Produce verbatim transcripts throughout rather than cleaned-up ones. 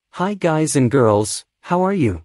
Hi guys and girls, how are you?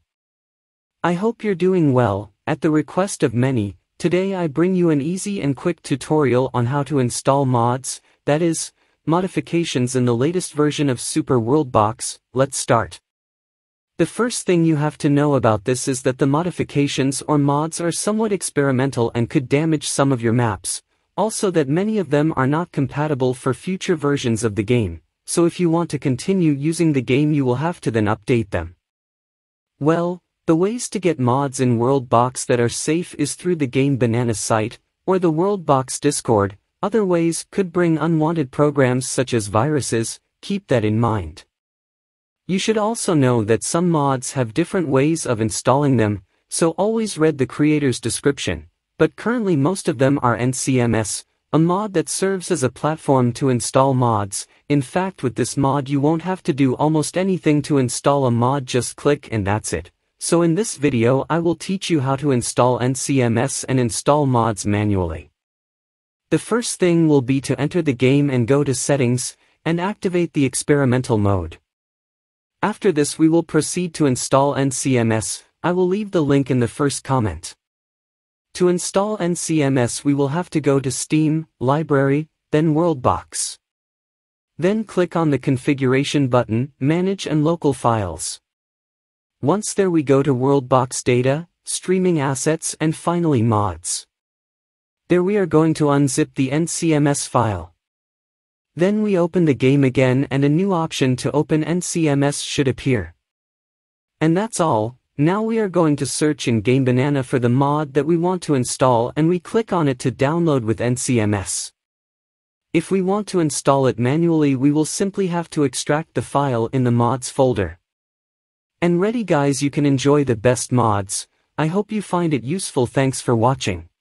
I hope you're doing well. At the request of many, today I bring you an easy and quick tutorial on how to install mods, that is, modifications in the latest version of Super WorldBox. Let's start. The first thing you have to know about this is that the modifications or mods are somewhat experimental and could damage some of your maps, also that many of them are not compatible for future versions of the game, so if you want to continue using the game you will have to then update them. Well, the ways to get mods in WorldBox that are safe is through the Gamebanana site, or the WorldBox Discord. Other ways could bring unwanted programs such as viruses. Keep that in mind. You should also know that some mods have different ways of installing them, so always read the creator's description, but currently most of them are N C M S, a mod that serves as a platform to install mods. In fact, with this mod you won't have to do almost anything to install a mod, just click and that's it. So in this video I will teach you how to install N C M S and install mods manually. The first thing will be to enter the game and go to Settings, and activate the experimental mode. After this we will proceed to install N C M S. I will leave the link in the first comment. To install N C M S we will have to go to Steam, Library, then WorldBox. Then click on the configuration button, Manage and Local Files. Once there we go to WorldBox Data, Streaming Assets and finally Mods. There we are going to unzip the N C M S file. Then we open the game again and a new option to open N C M S should appear. And that's all. Now we are going to search in Gamebanana for the mod that we want to install and we click on it to download with N C M S. If we want to install it manually we will simply have to extract the file in the mods folder. And ready guys, you can enjoy the best mods. I hope you find it useful. Thanks for watching.